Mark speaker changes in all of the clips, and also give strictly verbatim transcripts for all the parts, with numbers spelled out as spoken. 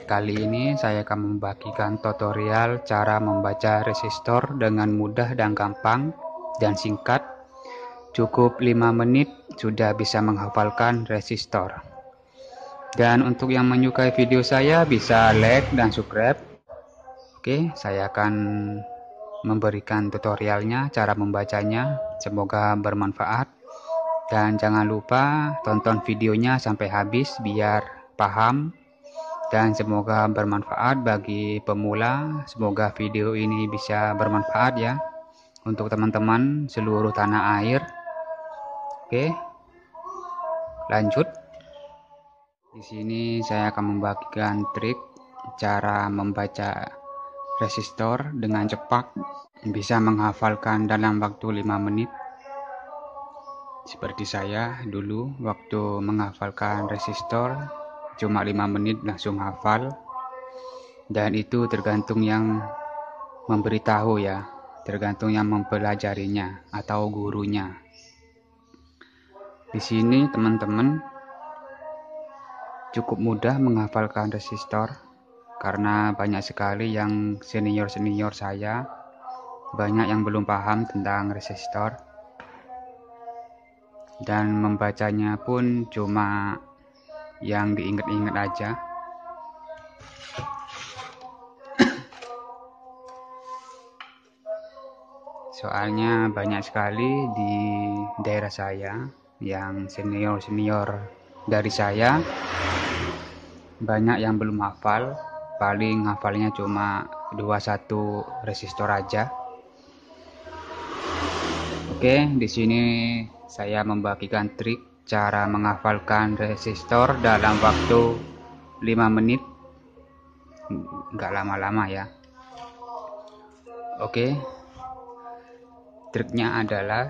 Speaker 1: Kali ini saya akan membagikan tutorial cara membaca resistor dengan mudah dan gampang dan singkat. Cukup lima menit sudah bisa menghafalkan resistor. Dan untuk yang menyukai video saya bisa like dan subscribe. Oke, saya akan memberikan tutorialnya, cara membacanya. Semoga bermanfaat. Dan jangan lupa tonton videonya sampai habis biar paham. Dan semoga bermanfaat bagi pemula. Semoga video ini bisa bermanfaat ya untuk teman-teman seluruh tanah air. Oke, lanjut. Di sini saya akan membagikan trik cara membaca resistor dengan cepat, bisa menghafalkan dalam waktu lima menit. Seperti saya dulu waktu menghafalkan resistor cuma lima menit langsung hafal, dan itu tergantung yang memberitahu ya, tergantung yang mempelajarinya atau gurunya. Di sini teman-teman cukup mudah menghafalkan resistor karena banyak sekali yang senior-senior saya, banyak yang belum paham tentang resistor, dan membacanya pun cuma yang diingat-ingat aja. Soalnya banyak sekali di daerah saya yang senior-senior dari saya, banyak yang belum hafal, paling hafalnya cuma dua puluh satu resistor aja. Oke, di sini saya membagikan trik cara menghafalkan resistor dalam waktu lima menit, nggak lama-lama ya. Oke, triknya adalah,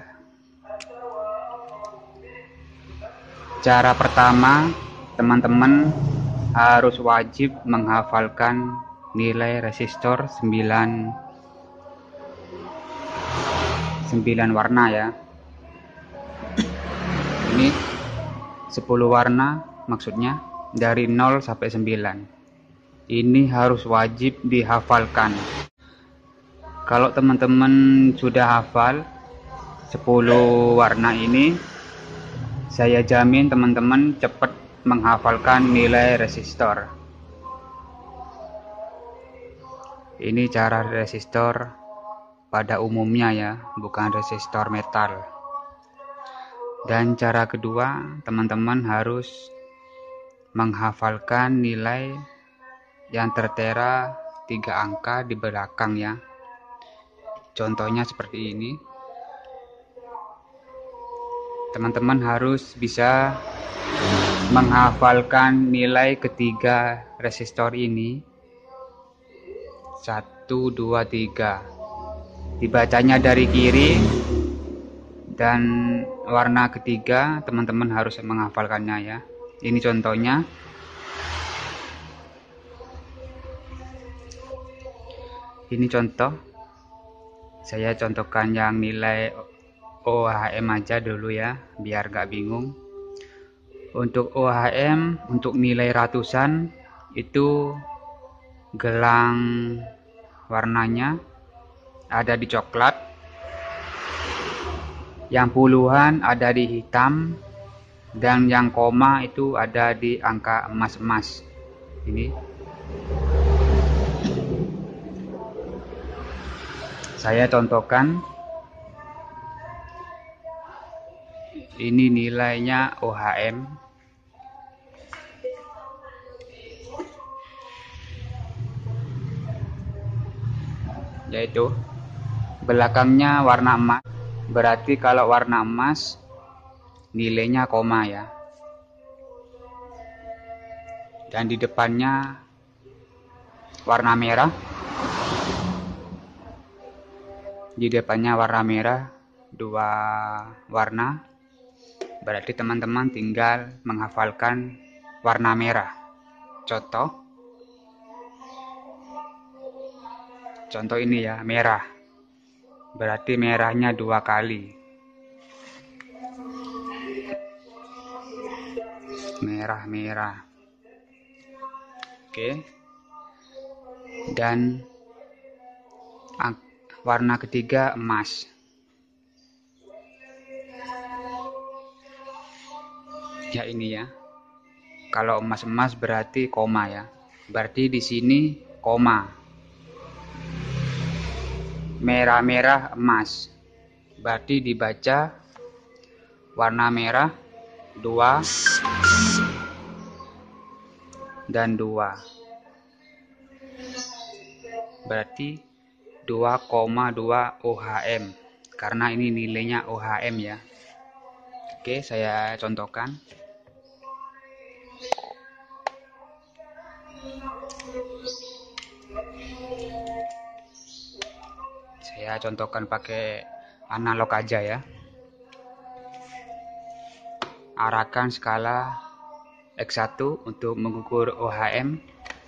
Speaker 1: cara pertama teman-teman harus wajib menghafalkan nilai resistor sembilan warna ya. Ini sepuluh warna maksudnya, dari nol sampai sembilan. Ini harus wajib dihafalkan. Kalau teman-teman sudah hafal sepuluh warna ini, saya jamin teman-teman cepat menghafalkan nilai resistor. Ini cara resistor pada umumnya ya, bukan resistor metal. Dan cara kedua, teman-teman harus menghafalkan nilai yang tertera tiga angka di belakang ya. Contohnya seperti ini. Teman-teman harus bisa menghafalkan nilai ketiga resistor ini. satu, dua, tiga. Dibacanya dari kiri, dan warna ketiga teman-teman harus menghafalkannya ya. Ini contohnya. Ini contoh. Saya contohkan yang nilai O H M aja dulu ya, biar gak bingung. Untuk O H M, untuk nilai ratusan itu gelang warnanya ada di coklat, yang puluhan ada di hitam, dan yang koma itu ada di angka emas-emas. Ini saya contohkan. Ini nilainya O H M. Yaitu belakangnya warna emas. Berarti kalau warna emas nilainya koma ya. Dan di depannya warna merah. Di depannya warna merah, dua warna. Berarti teman-teman tinggal menghafalkan warna merah. Contoh. Contoh ini ya, merah. Berarti merahnya dua kali. Merah-merah. Oke. dan warna ketiga emas. Ya ini ya. Kalau emas-emas berarti koma ya. Berarti di sini koma. Merah-merah emas. Berarti dibaca warna merah dua dan dua. Berarti dua koma dua O H M. Karena ini nilainya O H M ya. Oke, saya contohkan. Saya contohkan pakai analog aja ya. Arahkan skala X satu untuk mengukur O H M.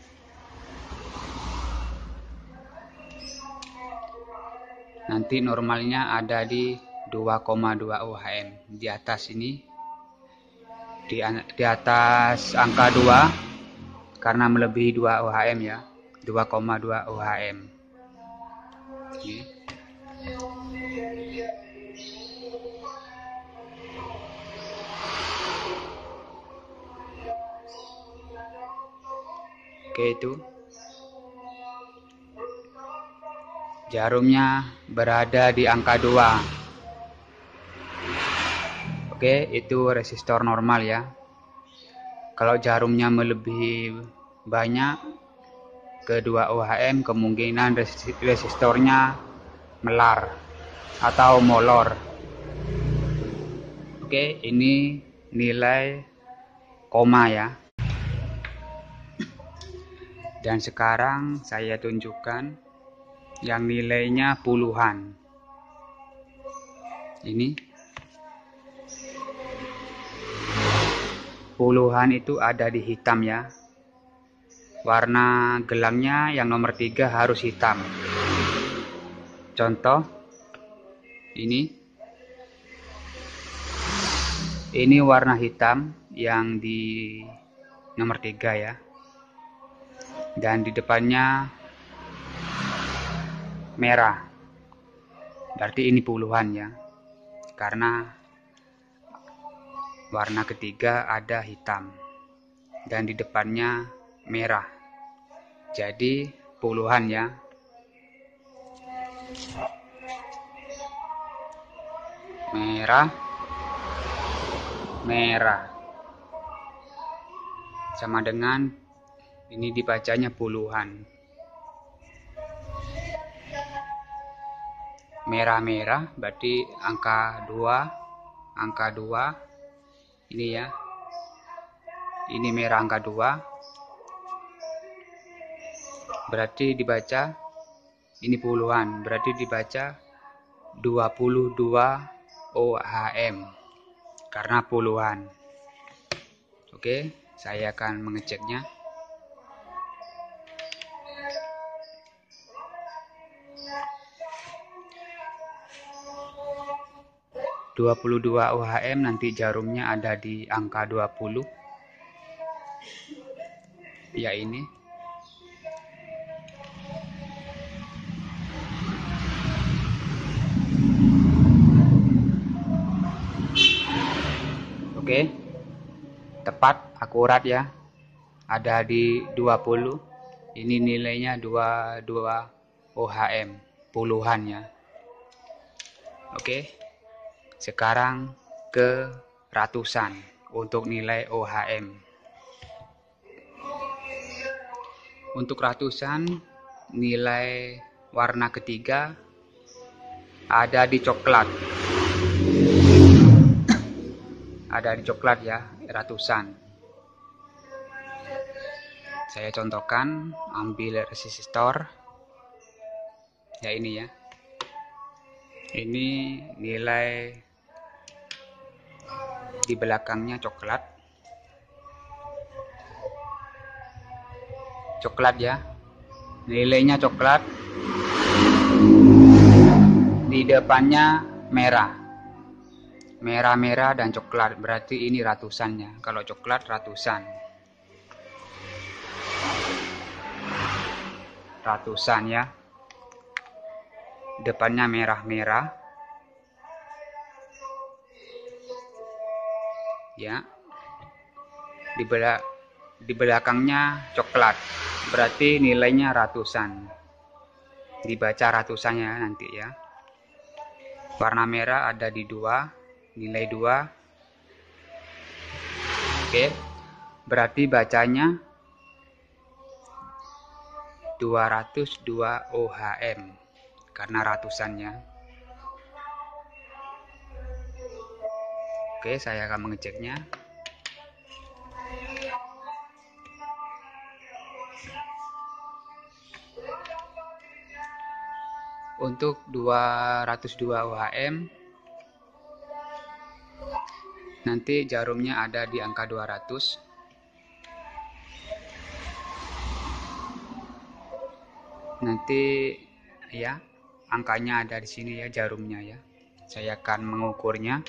Speaker 1: Nanti normalnya ada di dua koma dua O H M. Di atas ini, di, di atas angka dua, karena melebihi dua O H M ya, dua koma dua O H M. Oke. Oke, itu jarumnya berada di angka dua. Oke, itu resistor normal ya. Kalau jarumnya melebihi banyak ke dua O H M, kemungkinan resistornya melar atau molor. Oke, ini nilai koma ya. Dan sekarang saya tunjukkan yang nilainya puluhan. Ini puluhan itu ada di hitam ya. Warna gelangnya yang nomor tiga harus hitam. Contoh ini. Ini warna hitam yang di nomor tiga ya. Dan di depannya merah. Berarti ini puluhan ya. Karena warna ketiga ada hitam dan di depannya merah. Jadi puluhan ya. Merah, merah. Sama dengan ini dibacanya puluhan. Merah-merah berarti angka dua, angka dua. Ini ya. Ini merah angka dua. Berarti dibaca ini puluhan, berarti dibaca dua puluh dua O H M karena puluhan. Oke, saya akan mengeceknya. dua puluh dua O H M, nanti jarumnya ada di angka dua puluh. Ya ini. Oke. Tepat, akurat ya. Ada di dua puluh. Ini nilainya dua puluh dua O H M, puluhan ya. Oke. Sekarang ke ratusan untuk nilai O H M. Untuk ratusan, nilai warna ketiga ada di coklat. Ada di coklat ya, ratusan. Saya contohkan, ambil resistor. Ya ini ya. Ini nilai di belakangnya coklat. Coklat ya. Nilainya coklat. Di depannya merah. Merah-merah dan coklat. Berarti ini ratusannya. Kalau coklat ratusan. ratusan ya. Depannya merah-merah. Ya. Di belak di belakangnya coklat. Berarti nilainya ratusan. Dibaca ratusannya nanti ya. Warna merah ada di dua, nilai dua. Oke. Berarti bacanya dua ratus dua O H M karena ratusannya. Oke, saya akan mengeceknya. Untuk dua ratus dua O H M nanti jarumnya ada di angka dua ratus. Nanti ya, angkanya ada di sini ya, jarumnya ya. Saya akan mengukurnya.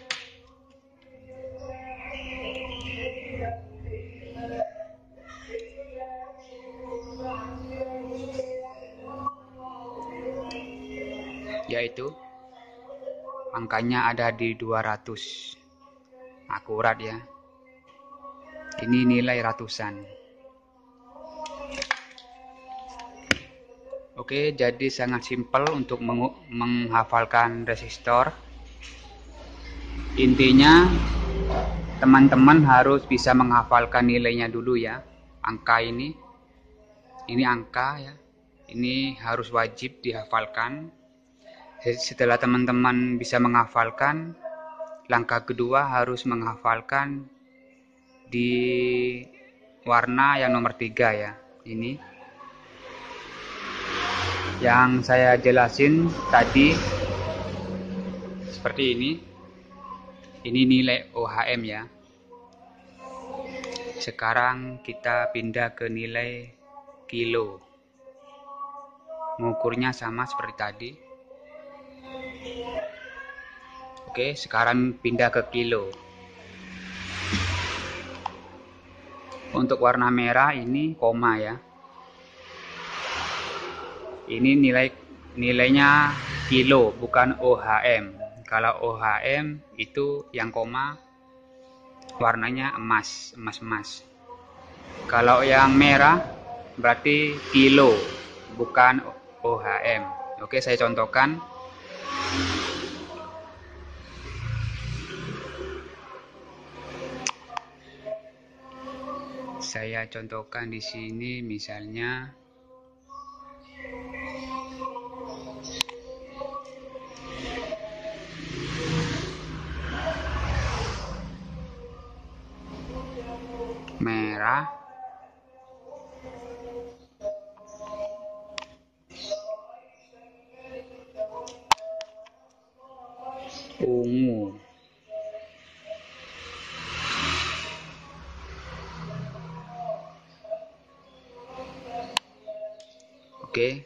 Speaker 1: Yaitu angkanya ada di dua ratus. Akurat ya. Ini nilai ratusan. Oke, jadi sangat simpel untuk menghafalkan resistor. Intinya teman-teman harus bisa menghafalkan nilainya dulu ya. Angka ini, ini angka ya. Ini harus wajib dihafalkan. Setelah teman-teman bisa menghafalkan, langkah kedua harus menghafalkan di warna yang nomor tiga ya. Ini yang saya jelasin tadi seperti ini. Ini nilai O H M ya. Sekarang kita pindah ke nilai kilo. Mengukurnya sama seperti tadi. Oke, sekarang pindah ke kilo. Untuk warna merah ini koma ya. Ini nilai nilainya kilo, bukan O H M. Kalau O H M itu yang koma warnanya emas, emas-emas. Kalau yang merah berarti kilo, bukan O H M. Oke, saya contohkan. Saya contohkan di sini misalnya merah, ungu, oke.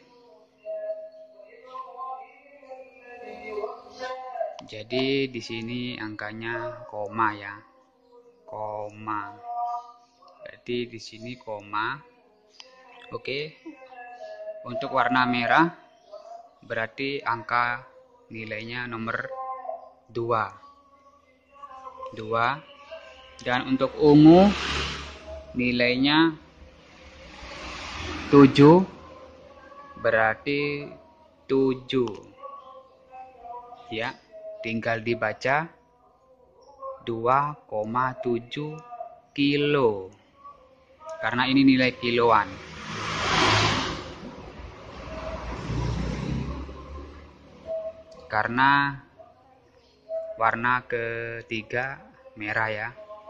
Speaker 1: Jadi di sini angkanya koma ya, koma. Berarti di sini koma. Oke. Untuk warna merah berarti angka nilainya nomor dua. dua. Dan untuk ungu nilainya tujuh. Berarti tujuh. Ya, tinggal dibaca dua koma tujuh kilo. Karena ini nilai kiloan. Karena warna ketiga merah ya.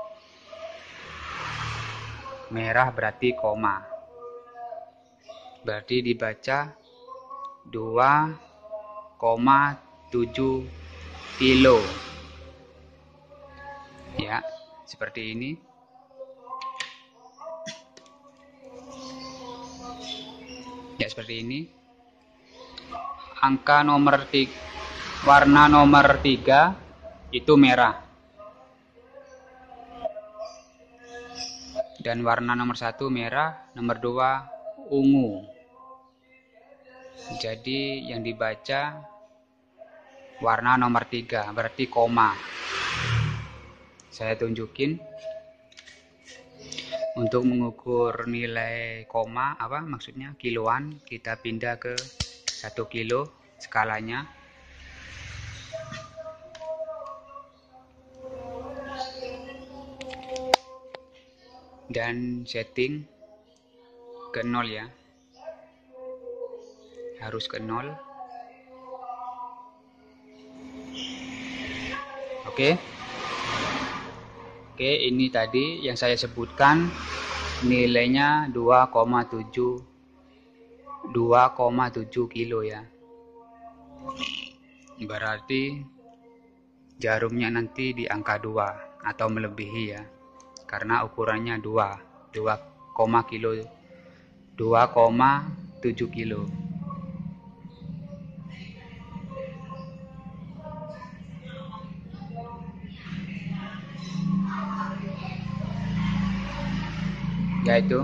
Speaker 1: Merah berarti koma. Berarti dibaca dua koma tujuh kilo. Ya, seperti ini. Ya, seperti ini. Angka nomor tiga, warna nomor tiga itu merah. Dan warna nomor satu merah, nomor dua ungu. Jadi yang dibaca warna nomor tiga, berarti koma. Saya tunjukin. Untuk mengukur nilai koma, apa maksudnya kiloan, kita pindah ke satu kilo skalanya. Dan setting ke nol ya, harus ke nol. Oke. Oke, ini tadi yang saya sebutkan nilainya dua koma tujuh kilo ya. Berarti jarumnya nanti di angka dua atau melebihi ya. Karena ukurannya dua, dua kilo, dua koma tujuh kilo. Yaitu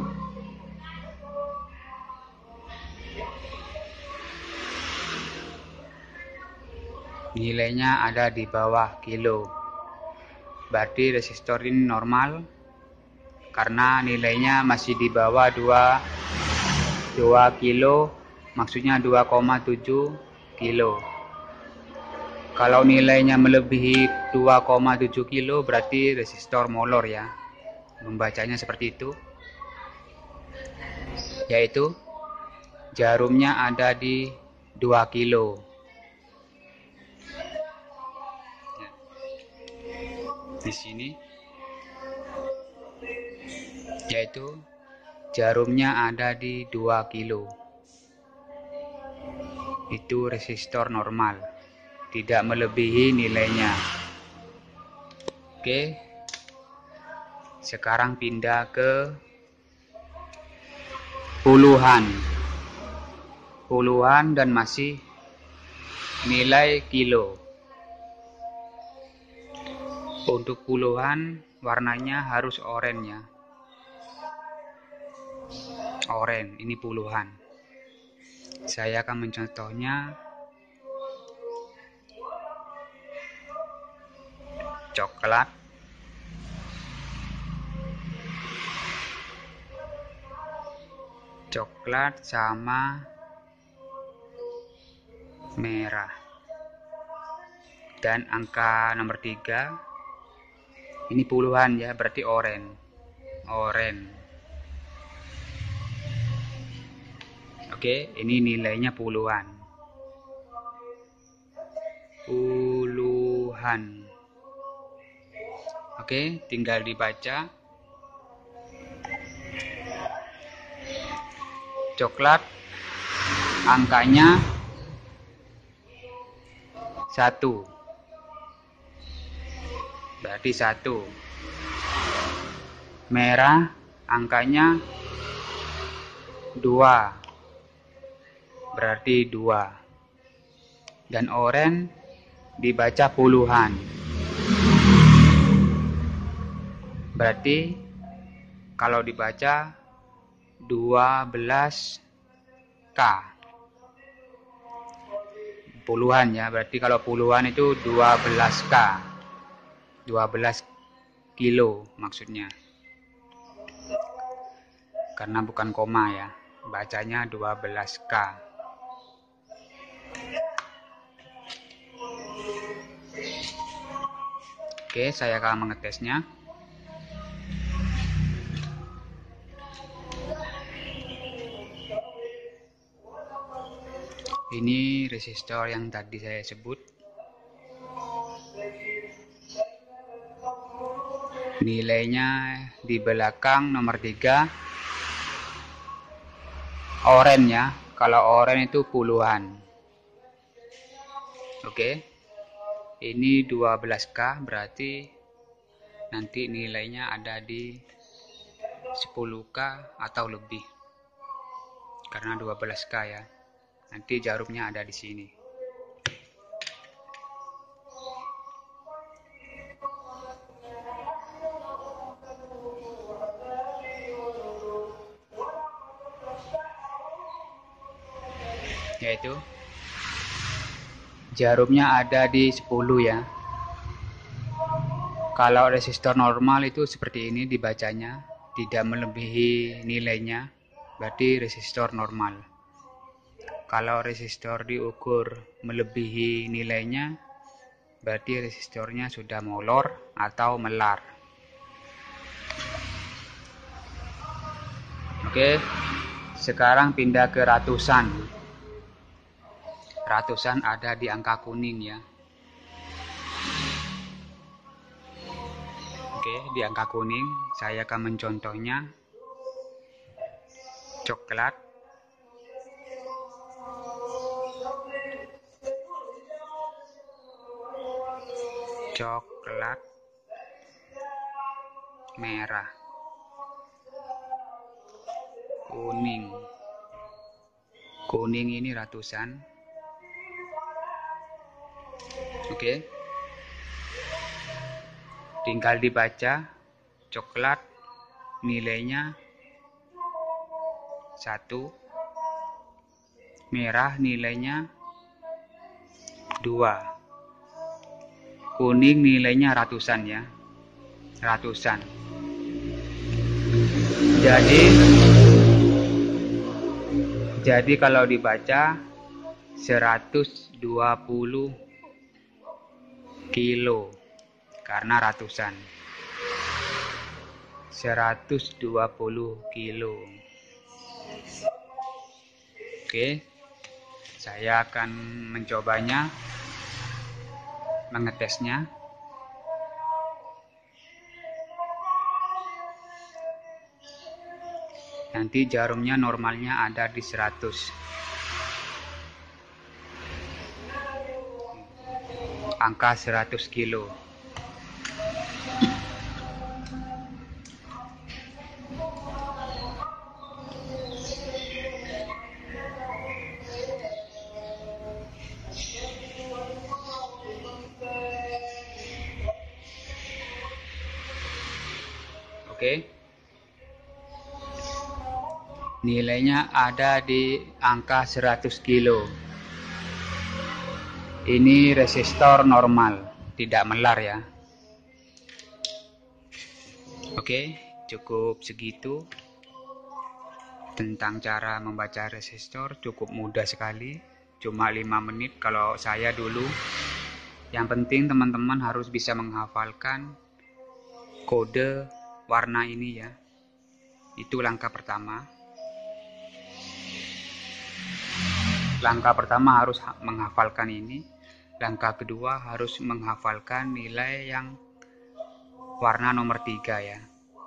Speaker 1: nilainya ada di bawah kilo. Berarti resistor ini normal karena nilainya masih di bawah dua kilo, maksudnya dua koma tujuh kilo. Kalau nilainya melebihi dua koma tujuh kilo berarti resistor molor ya. Membacanya seperti itu. Yaitu jarumnya ada di dua kilo. Di sini yaitu jarumnya ada di dua kilo. Itu resistor normal, tidak melebihi nilainya. Oke, sekarang pindah ke puluhan puluhan dan masih nilai kilo. Untuk puluhan warnanya harus oranye ya. Oranye, ini puluhan. Saya akan mencontohnya coklat, coklat sama merah. Dan angka nomor tiga ini puluhan ya, berarti oranye. Oranye. Oke, ini nilainya puluhan. Puluhan. Oke, tinggal dibaca. Coklat angkanya satu. Berarti satu. Merah angkanya dua. Berarti dua. Dan oranye dibaca puluhan. Berarti kalau dibaca dua belas K. Puluhan ya, berarti kalau puluhan itu dua belas K. dua belas kilo maksudnya. Karena bukan koma ya, bacanya dua belas K. Oke, saya akan mengetesnya. Ini resistor yang tadi saya sebut. Nilainya di belakang nomor tiga. Oranye ya. Kalau oranye itu puluhan. Oke. Ini dua belas K, berarti nanti nilainya ada di sepuluh K atau lebih. Karena dua belas K ya. Nanti jarumnya ada di sini. yaitu jarumnya ada di sepuluh ya. Kalau resistor normal itu seperti ini dibacanya, tidak melebihi nilainya, berarti resistor normal. Kalau resistor diukur melebihi nilainya, berarti resistornya sudah molor atau melar. Oke, sekarang pindah ke ratusan. Ratusan ada di angka kuning ya. Oke, di angka kuning saya akan mencontohnya coklat, coklat merah, kuning. Kuning ini ratusan. Oke. Tinggal dibaca, coklat nilainya satu, merah nilainya dua, kuning nilainya ratusan ya, ratusan. Jadi, jadi kalau dibaca seratus dua puluh kilo. Karena ratusan, seratus dua puluh kilo. Oke, saya akan mencobanya, mengetesnya. Nanti jarumnya normalnya ada di seratus. Angka seratus kilo. Oke, nilainya ada di angka seratus kilo. Ini resistor normal, tidak melar ya. Oke, cukup segitu tentang cara membaca resistor. Cukup mudah sekali, cuma lima menit kalau saya dulu. Yang penting teman-teman harus bisa menghafalkan kode warna ini ya. Itu langkah pertama. Langkah pertama harus menghafalkan ini. Langkah kedua harus menghafalkan nilai yang warna nomor tiga ya.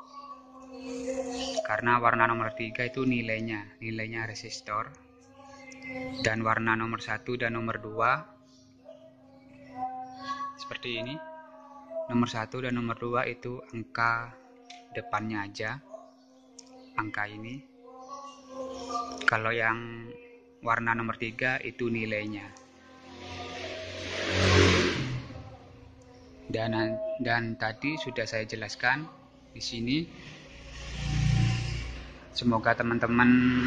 Speaker 1: Karena warna nomor tiga itu nilainya, nilainya resistor. Dan warna nomor satu dan nomor dua seperti ini. Nomor satu dan nomor dua itu angka depannya aja, angka ini. Kalau yang warna nomor tiga itu nilainya. Dan dan tadi sudah saya jelaskan di sini. Semoga teman-teman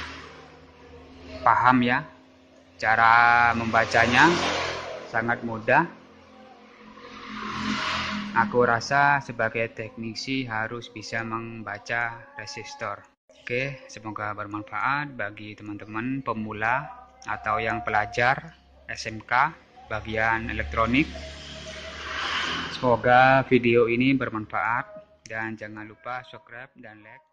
Speaker 1: paham ya. Cara membacanya sangat mudah. Aku rasa sebagai teknisi harus bisa membaca resistor. Oke, semoga bermanfaat bagi teman-teman pemula atau yang pelajar S M K bagian elektronik. Semoga video ini bermanfaat dan jangan lupa subscribe dan like.